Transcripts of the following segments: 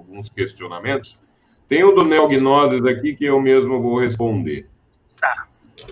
alguns questionamentos. Tem o do Neognosis aqui que eu mesmo vou responder. Tá.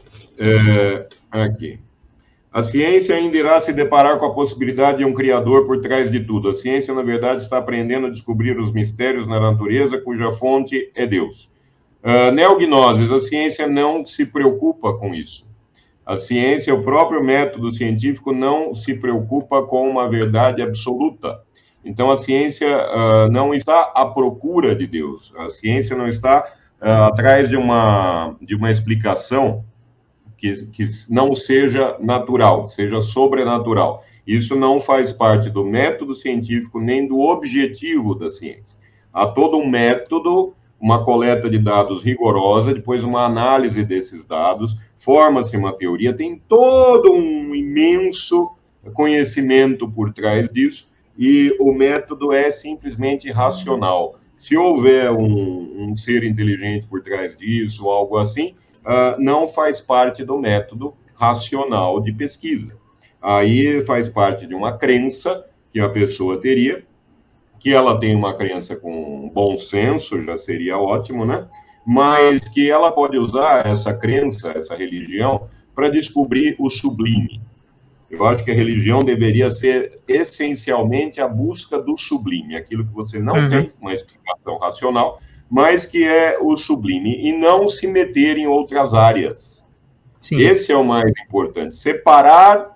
Aqui. A ciência ainda irá se deparar com a possibilidade de um criador por trás de tudo. A ciência, na verdade, está aprendendo a descobrir os mistérios na natureza, cuja fonte é Deus. Neognosis, a ciência não se preocupa com isso. A ciência, o próprio método científico, não se preocupa com uma verdade absoluta. Então, a ciência não está à procura de Deus. A ciência não está atrás de uma explicação que não seja natural, seja sobrenatural. Isso não faz parte do método científico nem do objetivo da ciência. Há todo um método, uma coleta de dados rigorosa, depois uma análise desses dados, forma-se uma teoria, tem todo um imenso conhecimento por trás disso, e o método é simplesmente racional. Se houver um ser inteligente por trás disso, ou algo assim, não faz parte do método racional de pesquisa. Aí faz parte de uma crença que a pessoa teria, que ela tem uma crença com bom senso, já seria ótimo, né? Mas que ela pode usar essa crença, essa religião, para descobrir o sublime. Eu acho que a religião deveria ser essencialmente a busca do sublime, aquilo que você não tem uma explicação racional, mas que é o sublime, e não se meter em outras áreas. Sim. Esse é o mais importante, separar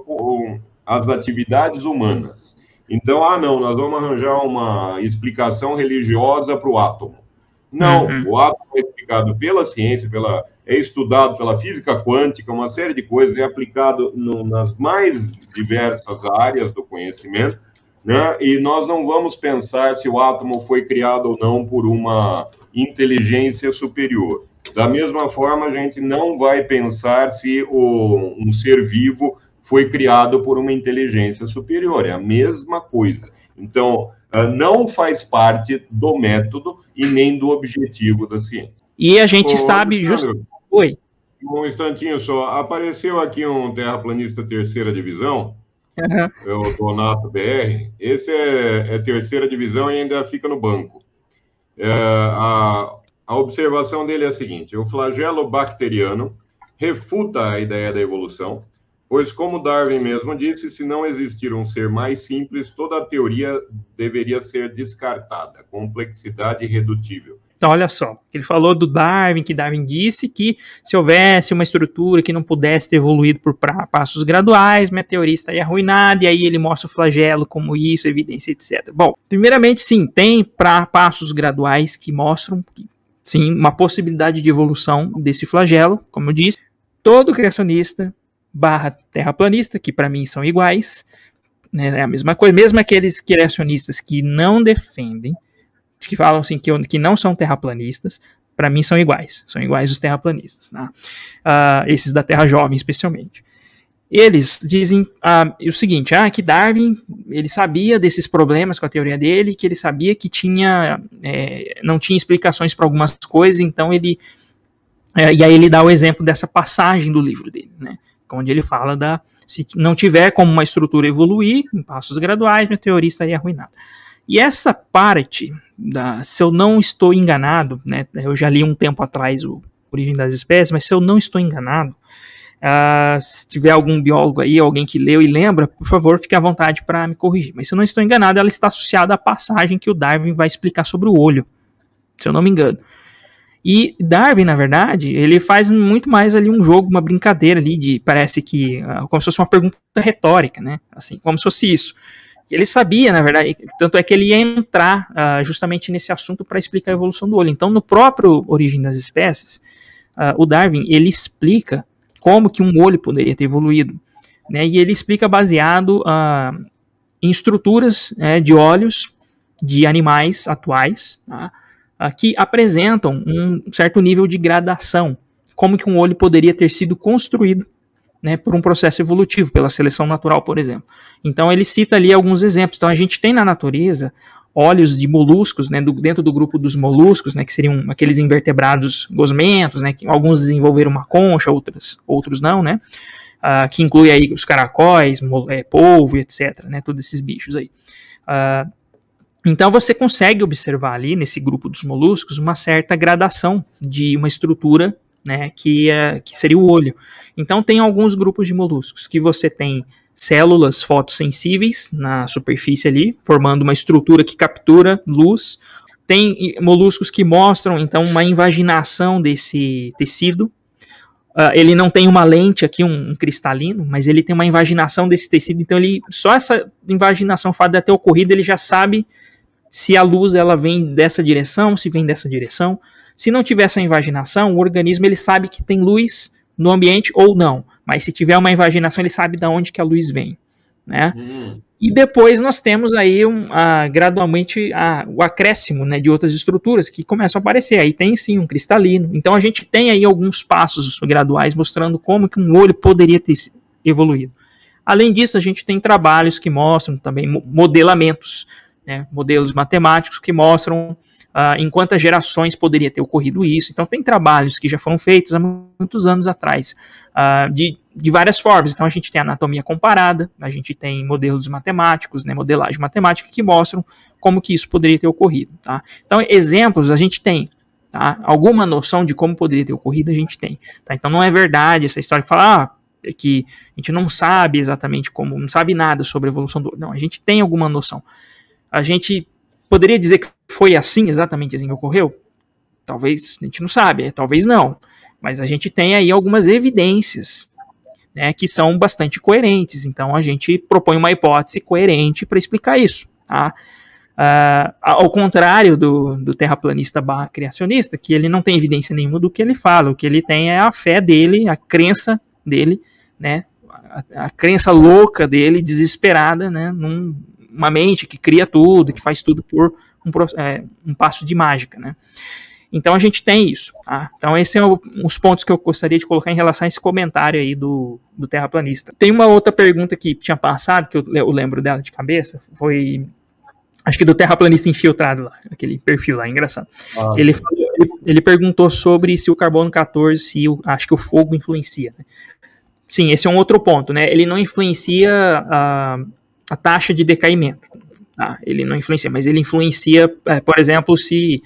as atividades humanas. Então, não, nós vamos arranjar uma explicação religiosa para o átomo. Não, o átomo é explicado pela ciência, é estudado pela física quântica, uma série de coisas, é aplicado nas mais diversas áreas do conhecimento, né? E nós não vamos pensar se o átomo foi criado ou não por uma inteligência superior. Da mesma forma, a gente não vai pensar se um ser vivo foi criado por uma inteligência superior. É a mesma coisa. Então, não faz parte do método e nem do objetivo da ciência. E a gente sabe... Oi. Um instantinho só. Apareceu aqui um terraplanista terceira divisão, é o Donato BR. Esse é terceira divisão e ainda fica no banco. A observação dele é a seguinte: o flagelo bacteriano refuta a ideia da evolução, pois, como Darwin mesmo disse, se não existir um ser mais simples, toda a teoria deveria ser descartada. Complexidade irredutível. Então, olha só, ele falou do Darwin, que Darwin disse que se houvesse uma estrutura que não pudesse ter evoluído por passos graduais, minha teoria estaria arruinada, e aí ele mostra o flagelo como isso, evidência, etc. Bom, primeiramente, sim, tem passos graduais que mostram, sim, uma possibilidade de evolução desse flagelo, como eu disse. Todo criacionista / terraplanista, que para mim são iguais, né, é a mesma coisa, mesmo aqueles criacionistas que não defendem, que falam assim que não são terraplanistas, para mim são iguais os terraplanistas, né? Esses da Terra Jovem especialmente. Eles dizem o seguinte, que Darwin, ele sabia desses problemas com a teoria dele, que ele sabia que não tinha explicações para algumas coisas, então e aí ele dá o exemplo dessa passagem do livro dele, né, onde ele fala se não tiver como uma estrutura evoluir em passos graduais, minha teoria estaria arruinada. E essa parte, se eu não estou enganado, né, eu já li um tempo atrás o Origem das Espécies, mas se eu não estou enganado, se tiver algum biólogo aí, alguém que leu e lembra, por favor, fique à vontade para me corrigir. Mas se eu não estou enganado, ela está associada à passagem que o Darwin vai explicar sobre o olho, se eu não me engano. E Darwin, na verdade, ele faz muito mais ali um jogo, uma brincadeira ali, parece que, como se fosse uma pergunta retórica, né, assim, como se fosse isso. Ele sabia, na verdade, tanto é que ele ia entrar justamente nesse assunto para explicar a evolução do olho. Então, no próprio Origem das Espécies, o Darwin, ele explica como que um olho poderia ter evoluído, né? E ele explica baseado em estruturas de olhos de animais atuais, tá? Que apresentam um certo nível de gradação, como que um olho poderia ter sido construído, né, por um processo evolutivo, pela seleção natural, por exemplo. Então ele cita ali alguns exemplos. Então a gente tem na natureza olhos de moluscos, né, dentro do grupo dos moluscos, né, que seriam aqueles invertebrados gosmentos, né, que alguns desenvolveram uma concha, outros não, né, que inclui aí os caracóis, polvo, etc., né, todos esses bichos aí. Então você consegue observar ali, nesse grupo dos moluscos, uma certa gradação de uma estrutura, né, que seria o olho. Então tem alguns grupos de moluscos que você tem células fotossensíveis na superfície ali, formando uma estrutura que captura luz. Tem moluscos que mostram, então, uma invaginação desse tecido. Ele não tem uma lente aqui, um cristalino, mas ele tem uma invaginação desse tecido. Então, só essa invaginação, o fato de ter ocorrido, ele já sabe se a luz ela vem dessa direção, se vem dessa direção. Se não tiver essa invaginação, o organismo ele sabe que tem luz no ambiente ou não. Mas se tiver uma invaginação, ele sabe de onde que a luz vem, né? E depois nós temos aí gradualmente o acréscimo, né, de outras estruturas que começam a aparecer. Aí tem sim um cristalino. Então a gente tem aí alguns passos graduais mostrando como que um olho poderia ter evoluído. Além disso, a gente tem trabalhos que mostram também modelamentos, né, modelos matemáticos que mostram em quantas gerações poderia ter ocorrido isso. Então tem trabalhos que já foram feitos há muitos anos atrás, de várias formas. Então a gente tem anatomia comparada, a gente tem modelos matemáticos, né, modelagem matemática, que mostram como que isso poderia ter ocorrido. Tá? Então exemplos a gente tem, tá? Alguma noção de como poderia ter ocorrido a gente tem. Tá? Então não é verdade essa história que fala que a gente não sabe exatamente como, não sabe nada sobre a evolução do olho. Não, a gente tem alguma noção. A gente poderia dizer que foi assim, exatamente assim que ocorreu? Talvez, a gente não sabe, talvez não. Mas a gente tem aí algumas evidências, né, que são bastante coerentes. Então a gente propõe uma hipótese coerente para explicar isso. Tá? Ao contrário do terraplanista criacionista, que ele não tem evidência nenhuma do que ele fala. O que ele tem é a fé dele, a crença dele, né, a crença louca dele, desesperada, né, uma mente que cria tudo, que faz tudo por um passo de mágica, né? Então a gente tem isso. Tá? Então esses são os pontos que eu gostaria de colocar em relação a esse comentário aí do terraplanista. Tem uma outra pergunta que tinha passado, que eu lembro dela de cabeça, foi, acho que do terraplanista infiltrado lá, aquele perfil lá, engraçado. Ele perguntou sobre se o carbono 14, acho que o fogo influencia, né? Sim, esse é um outro ponto, né? Ele não influencia a taxa de decaimento. Tá? Ele não influencia, mas ele influencia, por exemplo, se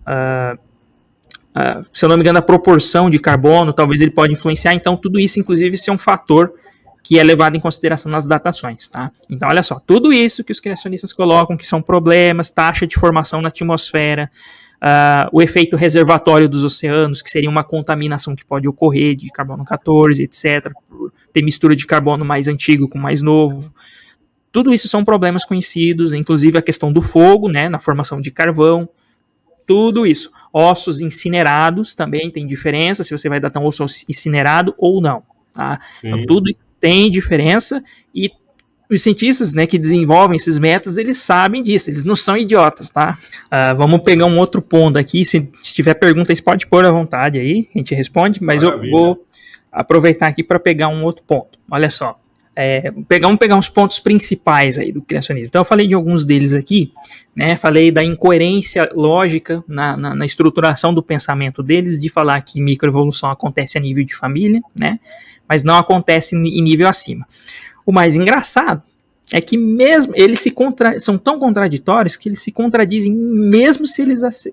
eu não me engano, a proporção de carbono, talvez ele pode influenciar. Então, tudo isso, inclusive, é um fator que é levado em consideração nas datações. Tá? Então, olha só, tudo isso que os criacionistas colocam, que são problemas, taxa de formação na atmosfera, o efeito reservatório dos oceanos, que seria uma contaminação que pode ocorrer de carbono 14, etc., por ter mistura de carbono mais antigo com mais novo. Tudo isso são problemas conhecidos, inclusive a questão do fogo, né, na formação de carvão, tudo isso. Ossos incinerados também tem diferença, se você vai datar um osso incinerado ou não. Tá? Então, tudo isso tem diferença e os cientistas, né, que desenvolvem esses métodos, eles sabem disso, eles não são idiotas, tá? Vamos pegar um outro ponto aqui, se tiver pergunta, vocês podem pôr à vontade aí, a gente responde, mas maravilha. Eu vou aproveitar aqui para pegar um outro ponto. Olha só. Vamos pegar uns pontos principais aí do criacionismo. Então eu falei de alguns deles aqui, né? Falei da incoerência lógica na estruturação do pensamento deles, de falar que microevolução acontece a nível de família, né? Mas não acontece em nível acima. O mais engraçado é que mesmo eles são tão contraditórios que eles se contradizem mesmo se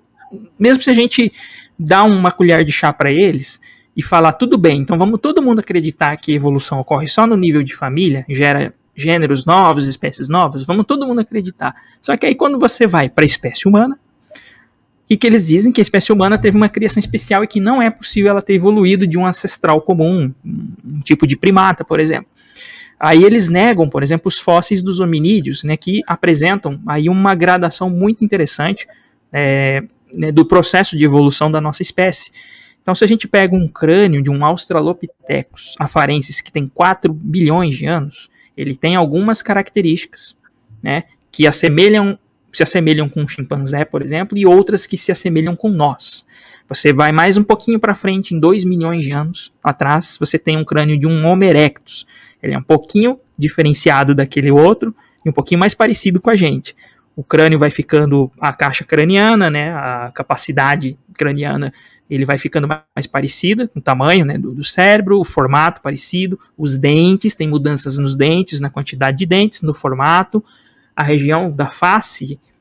a gente dá uma colher de chá para eles e falar, tudo bem, então vamos todo mundo acreditar que a evolução ocorre só no nível de família, gera gêneros novos, espécies novas, vamos todo mundo acreditar. Só que aí quando você vai para a espécie humana, o que eles dizem? Que a espécie humana teve uma criação especial e que não é possível ela ter evoluído de um ancestral comum, um tipo de primata, por exemplo. Aí eles negam, por exemplo, os fósseis dos hominídeos, né, que apresentam aí uma gradação muito interessante né, do processo de evolução da nossa espécie. Então, se a gente pega um crânio de um Australopithecus afarensis que tem 4 bilhões de anos, ele tem algumas características, né, que se assemelham com um chimpanzé, por exemplo, e outras que se assemelham com nós. Você vai mais um pouquinho para frente, em 2 milhões de anos atrás, você tem um crânio de um Homo erectus. Ele é um pouquinho diferenciado daquele outro e um pouquinho mais parecido com a gente. O crânio vai ficando, a caixa craniana, né, a capacidade craniana, ele vai ficando mais parecida com o tamanho, né, do cérebro, o formato parecido, os dentes, tem mudanças nos dentes, na quantidade de dentes, no formato, a região da face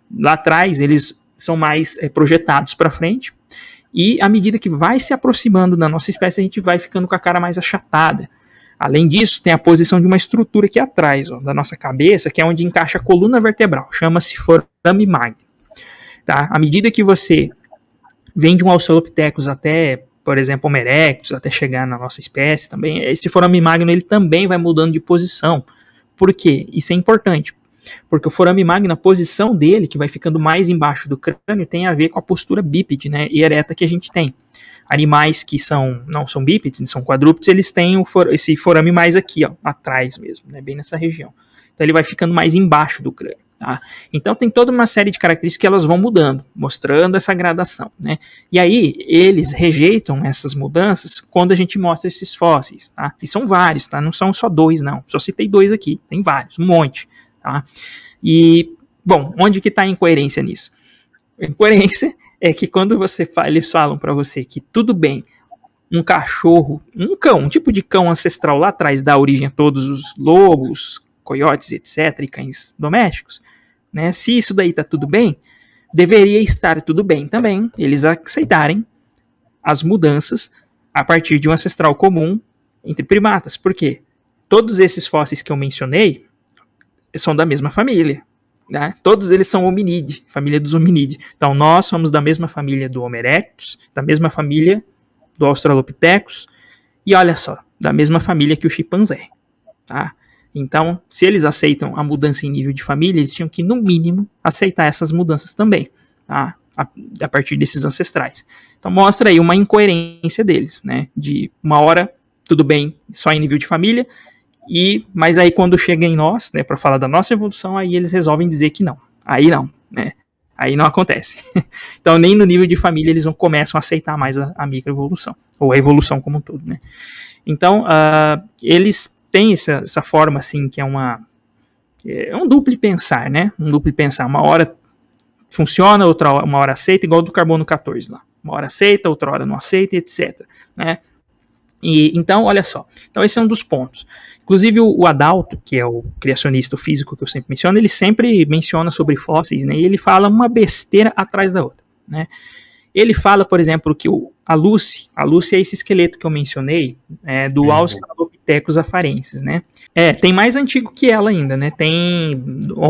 Lá atrás, eles são mais projetados para frente, e à medida que vai se aproximando da nossa espécie, a gente vai ficando com a cara mais achatada. Além disso, tem a posição de uma estrutura aqui atrás, ó, da nossa cabeça, que é onde encaixa a coluna vertebral, chama-se forame magno. Tá? À medida que você vem de um Australopithecus até, por exemplo, Homo erectus, até chegar na nossa espécie também, esse forame magno ele também vai mudando de posição. Por quê? Isso é importante, porque o forame magno, a posição dele, que vai ficando mais embaixo do crânio, tem a ver com a postura bípede, né, e ereta que a gente tem. Animais que não são bípedes, são quadrúpedes, eles têm esse forame mais aqui, ó, atrás mesmo, né, bem nessa região. Então ele vai ficando mais embaixo do crânio. Tá? Então tem toda uma série de características que elas vão mudando, mostrando essa gradação. Né? E aí eles rejeitam essas mudanças quando a gente mostra esses fósseis. Tá? E são vários, tá? Não são só 2, não. Só citei 2 aqui, tem vários, um monte. Tá? E, bom, onde que está a incoerência nisso? A incoerência é que quando eles falam para você que tudo bem, um cachorro, um cão, um tipo de cão ancestral lá atrás dá origem a todos os lobos, coiotes, etc., e cães domésticos, né? Se isso daí tá tudo bem, deveria estar tudo bem também eles aceitarem as mudanças a partir de um ancestral comum entre primatas. Por quê? Todos esses fósseis que eu mencionei são da mesma família. Né? Todos eles são hominídeos, família dos hominídeos. Então nós somos da mesma família do Homo erectus, da mesma família do Australopithecus, e olha só, da mesma família que o chimpanzé. Tá? Então, se eles aceitam a mudança em nível de família, eles tinham que, no mínimo, aceitar essas mudanças também, tá? A partir desses ancestrais. Então mostra aí uma incoerência deles, né? De uma hora, tudo bem, só em nível de família, mas aí quando chega em nós, né, para falar da nossa evolução, aí eles resolvem dizer que não. Aí não, né? Aí não acontece. Então nem no nível de família eles começam a aceitar mais a microevolução, ou a evolução como um todo, né? Então, eles têm essa forma, assim, que é um duplo pensar, né? Um duplo pensar. Uma hora funciona, uma hora aceita, igual do carbono 14 lá. Uma hora aceita, outra hora não aceita, etc. Né? Então, olha só. Então, esse é um dos pontos. Inclusive, o Adalto, que é o criacionista físico que eu sempre menciono, ele sempre menciona sobre fósseis, né? E ele fala uma besteira atrás da outra, né? Ele fala, por exemplo, que a Lucy é esse esqueleto que eu mencionei, do Australopithecus afarensis, né? Tem mais antigo que ela ainda, né? Tem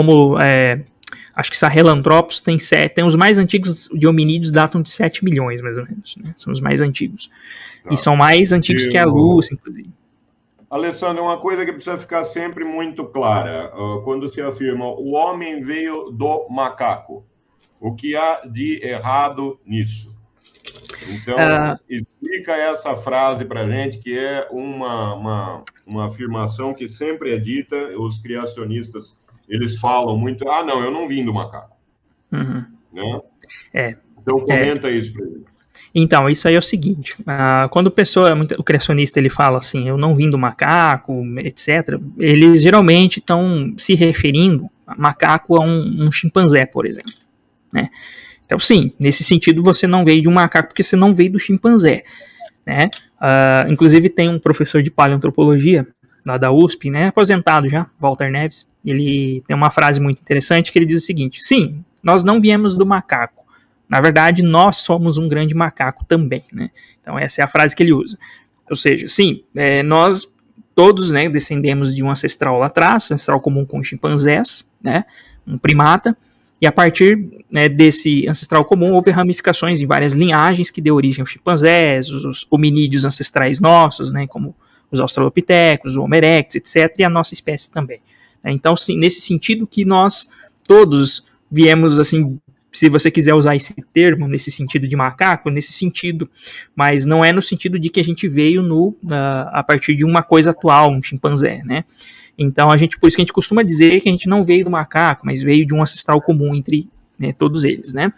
acho que Sahelanthropus tem os mais antigos de hominídeos, datam de 7 milhões, mais ou menos, né? São os mais antigos. E são mais antigos que a Lucy, inclusive. Alessandro, uma coisa que precisa ficar sempre muito clara, quando se afirma o homem veio do macaco, o que há de errado nisso? Então, explica essa frase para a gente, que é uma afirmação que sempre é dita, os criacionistas, eles falam muito, não, eu não vim do macaco. Uhum. Né? Então, comenta isso para ele. Então, isso aí é o seguinte, quando o criacionista ele fala assim, eu não vim do macaco, etc., eles geralmente estão se referindo a macaco a um chimpanzé, por exemplo. Né? Então, sim, nesse sentido você não veio de um macaco porque você não veio do chimpanzé. Né? Inclusive tem um professor de paleoantropologia lá da USP, né, aposentado já, Walter Neves, ele tem uma frase muito interessante que ele diz o seguinte, sim, nós não viemos do macaco, na verdade nós somos um grande macaco também, né? Então essa é a frase que ele usa, ou seja, sim, nós todos, né, descendemos de um ancestral lá atrás, ancestral comum com chimpanzés, né, um primata, e a partir, né, desse ancestral comum houve ramificações em várias linhagens que deu origem aos chimpanzés, os hominídeos ancestrais nossos, né, como os Australopithecus, o Homo erectus, etc., e a nossa espécie também. Então, sim, nesse sentido que nós todos viemos, assim, se você quiser usar esse termo, nesse sentido de macaco, nesse sentido, mas não é no sentido de que a gente veio a partir de uma coisa atual, um chimpanzé, né? Então, por isso que a gente costuma dizer que a gente não veio do macaco, mas veio de um ancestral comum entre, né, todos eles, né?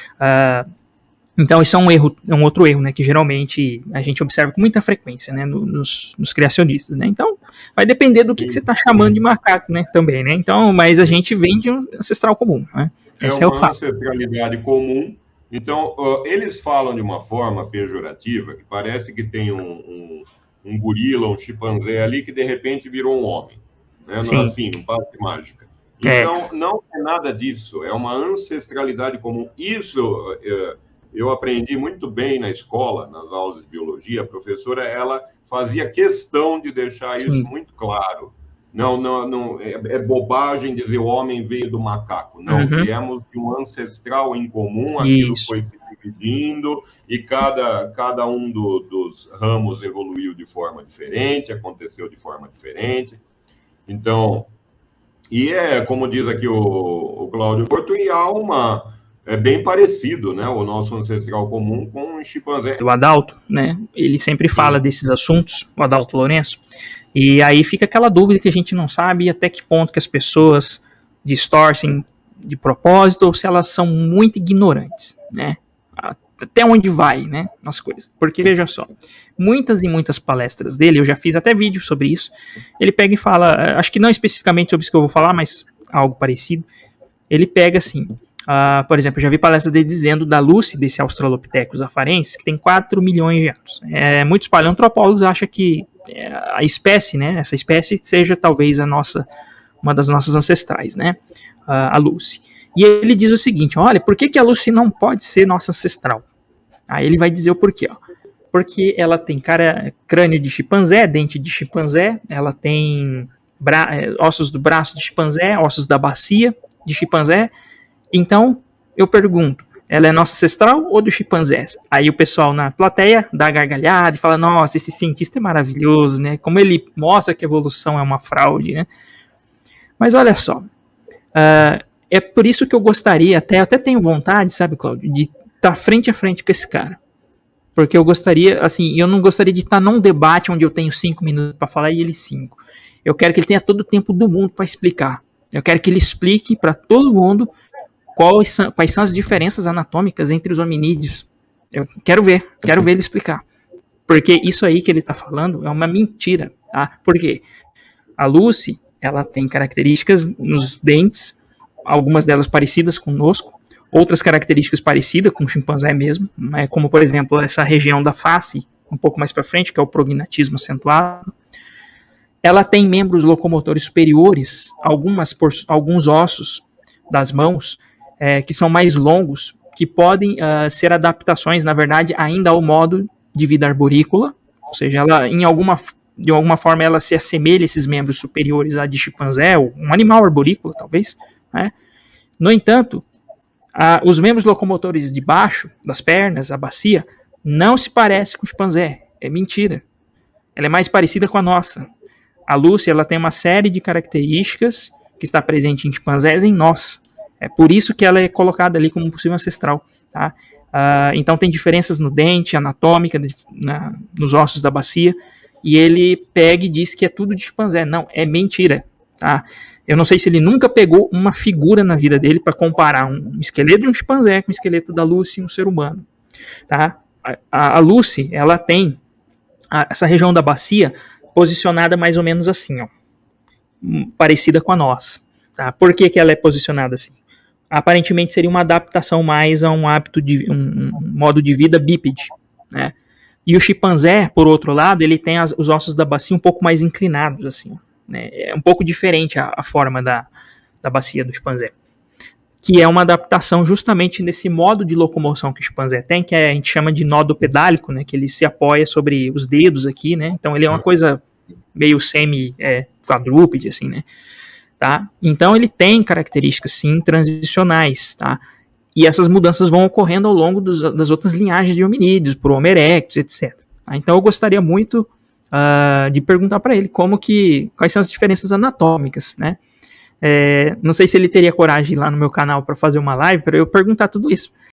Então, isso é um outro erro, né, que geralmente a gente observa com muita frequência, né, nos criacionistas, né? Então, vai depender do que você está chamando de macaco, né, também, né? Então, mas a gente vem de um ancestral comum, né? Esse é o fato. Ancestralidade comum. Então, eles falam de uma forma pejorativa, que parece que tem um gorila, um chimpanzé ali, que de repente virou um homem, né? Não, assim, não parece mágica. Então, não é nada disso, é uma ancestralidade comum. Isso eu aprendi muito bem na escola, nas aulas de biologia. A professora, ela fazia questão de deixar isso muito claro. Não, é bobagem dizer o homem veio do macaco. Não, viemos de um ancestral em comum, aquilo foi se dividindo, e cada um dos ramos evoluiu de forma diferente, aconteceu de forma diferente. Então, e como diz aqui o Cláudio Porto, e há é bem parecido, né, o nosso ancestral comum com o chimpanzé. O Adalto, né, ele sempre fala desses assuntos, o Adalto Lourenço, e aí fica aquela dúvida que a gente não sabe até que ponto que as pessoas distorcem de propósito ou se elas são muito ignorantes, né? Até onde vai, né, as coisas. Porque, veja só, muitas e muitas palestras dele, eu já fiz até vídeo sobre isso, ele pega e fala, acho que não especificamente sobre isso que eu vou falar, mas algo parecido, ele pega assim, por exemplo, eu já vi palestras dele dizendo da Lucy, desse Australopithecus afarensis, que tem 4 milhões de anos. Muitos paleoantropólogos acham que a espécie, né, essa espécie seja talvez uma das nossas ancestrais, né, a Lucy. E ele diz o seguinte, olha, por que a Lucy não pode ser nossa ancestral? Aí ele vai dizer o porquê, ó. Porque ela tem crânio de chimpanzé, dente de chimpanzé, ela tem ossos do braço de chimpanzé, ossos da bacia de chimpanzé. Então, eu pergunto, ela é nossa ancestral ou do chimpanzés? Aí o pessoal na plateia dá gargalhada e fala, nossa, esse cientista é maravilhoso, né? Como ele mostra que a evolução é uma fraude, né? Mas olha só, é por isso que eu gostaria, eu até tenho vontade, sabe, Cláudio, de estar frente a frente com esse cara. Porque eu gostaria, assim, eu não gostaria de estar num debate onde eu tenho 5 minutos para falar e ele 5. Eu quero que ele tenha todo o tempo do mundo para explicar. Eu quero que ele explique para todo mundo quais são as diferenças anatômicas entre os hominídeos. Eu quero ver ele explicar. Porque isso aí que ele está falando é uma mentira, tá? Por quê? A Lucy, ela tem características nos dentes, algumas delas parecidas conosco, outras características parecidas com o chimpanzé mesmo, né? Como, por exemplo, essa região da face, um pouco mais para frente, que é o prognatismo acentuado. Ela tem membros locomotores superiores, alguns ossos das mãos, que são mais longos, que podem ser adaptações, na verdade, ainda ao modo de vida arborícola, ou seja, ela, de alguma forma, ela se assemelha a esses membros superiores a de chimpanzé, ou um animal arborícola, talvez, né? No entanto, os membros locomotores de baixo, das pernas, a bacia, não se parece com o chimpanzé, é mentira. Ela é mais parecida com a nossa. A Lucy, ela tem uma série de características que está presente em chimpanzés e em nós. É por isso que ela é colocada ali como possível ancestral, tá? Então tem diferenças no dente, anatômica, nos ossos da bacia, e ele pega e diz que é tudo de chimpanzé. Não, é mentira, tá? Eu não sei se ele nunca pegou uma figura na vida dele para comparar um esqueleto de um chimpanzé com o esqueleto da Lucy em um ser humano, tá? A Lucy, ela tem essa região da bacia posicionada mais ou menos assim, ó, parecida com a nossa, tá? Por que ela é posicionada assim? Aparentemente seria uma adaptação mais a um modo de vida bípede, né? E o chimpanzé, por outro lado, ele tem os ossos da bacia um pouco mais inclinados, assim, né? É um pouco diferente a forma da bacia do chimpanzé, que é uma adaptação justamente nesse modo de locomoção que o chimpanzé tem, que a gente chama de nódo pedálico, né? Que ele se apoia sobre os dedos aqui, né? Então ele é uma coisa meio semi-quadrúpede, assim, né? Tá? Então ele tem características, sim, transicionais, tá? E essas mudanças vão ocorrendo ao longo das outras linhagens de hominídeos, por Homo erectus, etc. Tá? Então eu gostaria muito de perguntar para ele quais são as diferenças anatômicas, né? Não sei se ele teria coragem de ir lá no meu canal para fazer uma live para eu perguntar tudo isso.